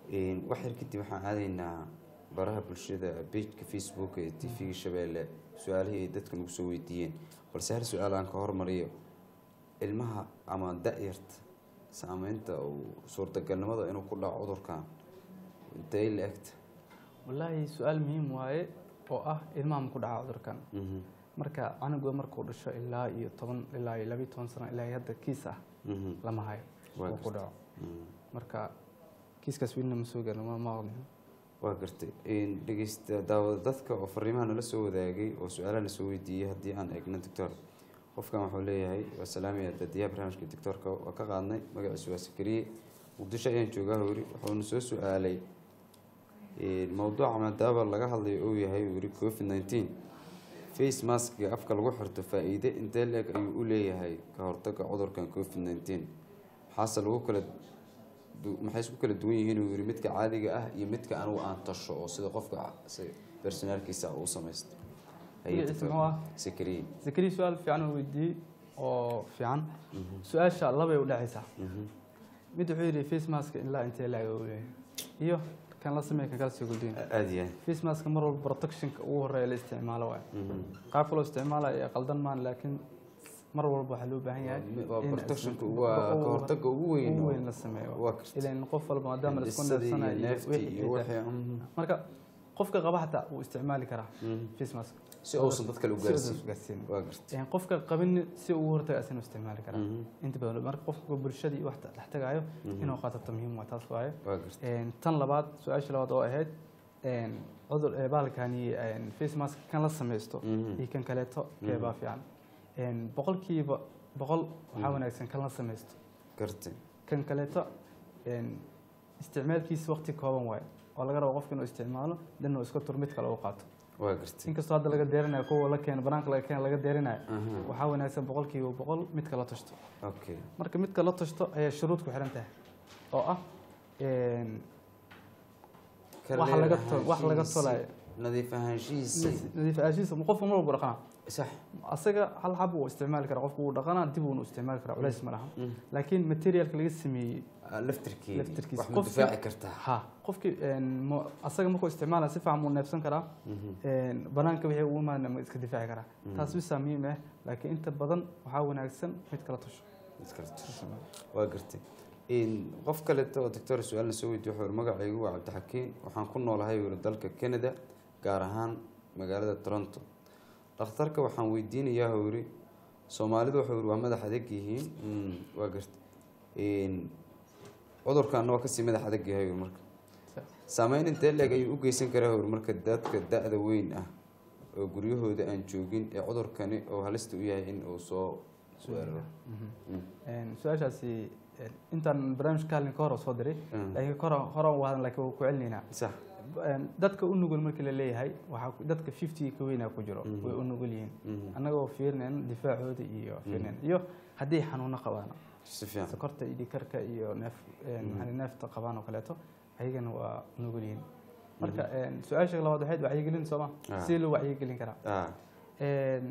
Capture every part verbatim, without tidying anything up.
إن واحد كده waxaan aadaynaa baraha bulshada page-ka Facebook ee T V-ga Shabeelle su'aalihii ay dadka nagu soo weydiiyeen balse hal su'aal aan ka hormariyo ilmaha ama da'yarta saameynta uu suurtagalnimada inuu ku dhaco cudurkan intee la egta wallahi su'aal muhiim waaye oo ah ilmaha ku dhaca cudurkan marka anigu markuu dhasho ilaa iyo toban ilaa iyo laba iyo toban sano ilaa hadda kiis ah lama hayo oo ku dhaco marka kiiskaas wiilna ma soo gaarno ma aqoon waa gartay in dhageysta daawada dadka oo fariimaha nala soo wadaagay oo su'aalaha la soo weydiiyay haddii aan eegno doctor qofkan wuxuu leeyahay waa salaamaya daddiyaha barnaamijka doctorka waa ka qaadnay magaciisu waa Sakariye muqdisho ayaan joogaa hori wuxuuna soo su'aalay mawduuca maadaama laga hadlayo uu yahay wiri covid nineteen face mask afka lagu xirto faa'iido intee leeg ayuu u leeyahay ka hortagga cudurkan covid nineteen xasal lagu kala maxay isku kala duwan yihiin wiri midka caadiga ah iyo midka anigu aan tasho oo sida qofka personalkiisa uu sameeysto ay ismuu Sakariye Sakariye su'aal fiican oo weydiiyay oo fiican su'aasha laba ay u dhacaysaa mid wuxuu yiri face mask ilaa intee leeg uu leeyahay iyo كان لازم يكون كاسي قلدين أديه فيس ماسك مرة بروتكشن هو الرأي الاستعمال واحد قافلو استعماله قلدان مان لكن مرة والله حلو بهني بروتكشن هو كهرتك هو هو وين السماء إلى إن قفل ما دام السكون السنة نفتي وحي مركا قفك قبحته واستعمالي كره فيس ماسك si uusan dadka loo gaarsiin waa gartay in qofka qabin si uu horta asan isticmaali kara inta badan marka qofka bulshada wax taxtagayo inuu qaato muhiim waa taas waaye een tan labaad su'aasha labaad oo ahayd een cudur ee baalkani een face mask kan la sameeysto iyo kan kaleeto keeba fiican een boqolkiiba boqol waxa wanaagsan kan la sameeysto gartay kan kaleeto een isticmaalkiisa waqti kooban waaye oo laga rabo qofka inuu isticmaalo dadna iska turmid kale oo qaato waa gartay inkastoo hadda laga deerinayo kuwa la keen banaanka laga keen laga deerinayo waxa wanaagsan boqolkiiba boqol mid kala tashto okay marka mid kala tashto ayaa shuruud ku xiran tahay oo ah een wax laga wax laga tolay nadiif ahaanshiisa nadiif ahaanshiisa qof ma walba dhaqana صح asaga hal xab uu isticmaali kara qofku uu dhaqana dib uu isticmaali kara culays ma laha laakiin materialka laga sameeyay laftirkii laftirkiisa qof difaaci karta ha qofki een asaga markuu isticmaala si fiican uu neefsan kara een banaanka wixii uu maana ma iska difaaci kara taas bi saamiim ah laakiin inta badan waxa wanaagsan mid kala tasho mid kala tasho waa gartay in qof kale oo doctor su'aal soo weydiyo wuxuu magacaygu waa Cabdixakiin waxaan ku noolahay dalka Canada gaar ahaan magaalada Toronto dhakhtarka waxaan weydiinayaa hawri Soomaalidu wuxuu waa madax adag yihiin waa gartay in cudurkan waa ka sii madax adag yahay marka saameyn intee leeg ayuu u geysan karaa hawri marka dadka da'da weyn ah oo guryahooda aan joogin ee cudurkani oo halista u yahay in uu soo su'aalo een su'aashaasi intaan barnaamij kaalin ka hor soo diray laakiin hore hore waan laakiin ku celinayna sax dadka u nugul markii la leeyahay waxa dadka fifty ka weyn ku jiro way u nugul yihiin anagoo fiirneen difaacooda iyo fiirneen iyo hadii xanuun qabaan si fiican sokorta iyo karka iyo neef maxay neefta qabaan oo kaleeto ayagana waa nugul yihiin marka su'aasha labaad waxay wacyigelin Soomaa si loo wacyigelin kara een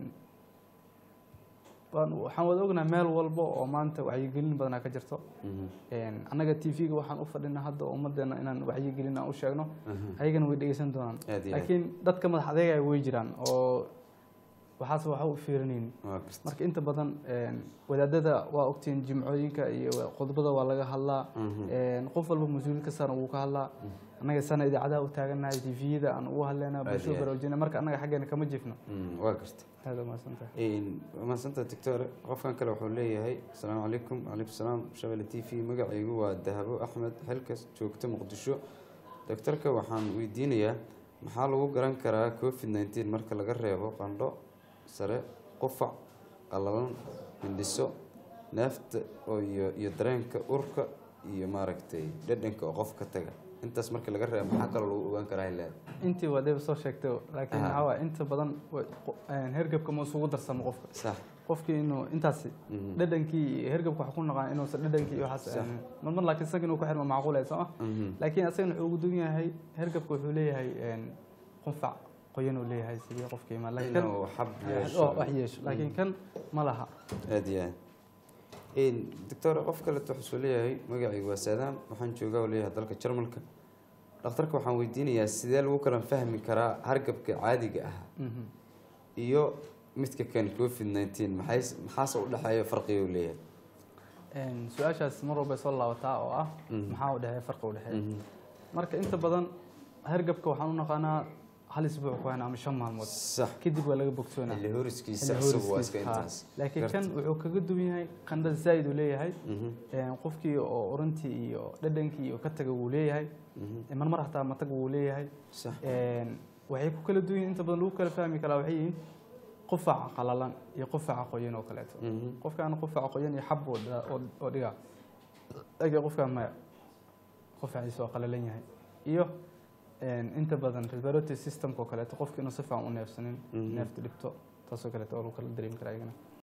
waxaan wada ognaa meel walba oo maanta wacyigelin badan ka jirto een anaga T V-ga waxaan u fadhinaa hadda ummadeena inaan wacyigelin aan u sheegno ayagana way dhageysan doonaan laakiin dadka madax adeeg ay way jiraan oo waxaas waxa u fiirineen marka inta badan een wadaadada waa ogtiin jimcooyinka iyo qodobada waa laga hadlaa een qof walba mas'uul ka saaran uu ka hadlaa anaga sana idaacadaha u taaganahay T V-da aan ugu hadlayna bulsho baraarujina marka anaga xageena kama jifno waa gartay هذا ما سنته إن ما سنته دكتور قفكان كله حوليه هاي السلام عليكم وعليكم السلام شباب التي في مقعي هو الذهب أحمد حلكس شوكت مقدشو دكتور كوحان ويدينيا محل وقرن كرا كوفيد ناينتين مركز لقريبه قندو سرع قفع قللان هندسو نفط أو يدرنك أورك يماركتي ددنك قف كتجا أنت اسمك اللي جرى محاكر لو وين كراهي لا أنت ودي بصور شكتو لكن آه. هوا أنت بدن هرجب كم صعود درس مقفك صح قفك إنه أنت سي ددنكي هرجب كحكون نقا إنه ددنكي يحس من من لكن سجن وكحر ما معقولة صح لكن أصلا حقوق الدنيا هي هرجب كحولية هي قنفع قينوا ليه هاي سيدي قفك ما لكن إنه حب أه وحيش لكن كان ما لها هذه إن دكتور قفك اللي تحصليه هي مقعي وسادام وحن شو قالوا ليه هذلك الشرملك dhakhtarka waxaan weydiinayaa sidee lagu kala fahmi karaa hargabka caadiga ah iyo midka kan covid nineteen maxay maxaas u dhaxeeyo farqiga uu leeyahay een su'aashaas mar walba soo laabataa oo ah maxaa u dhaxeeya farqiga u dhaxeeya marka inta badan hargabka waxaan u naqaanaa hal isbuuc ku hana ama shan maalmood sax kadib waa laga bogsoonaa xilli horiskiisa isagu waa iska intaas laakiin kan wuxuu kaga duwan yahay qandha zaid uu leeyahay een qofkii oo orantii iyo dhadhankii iyo ka taga uu leeyahay mar mar hataa matag uu leeyahay sax een waxay ku kala duwan yihiin inta badan lagu kala fahmi karaa waxay yihiin qufac qalalan iyo qufac qoyan oo kale qofkaan qufac qoyan iyo xab oo dhiga aga qofkaan ma qufaciisa oo qalalan yahay iyo een inta badan respiratory system ko kale qofkii inuu si fiican u neefsanin neefta dhibto taasoo kale oo kala dareemi karaa iyagana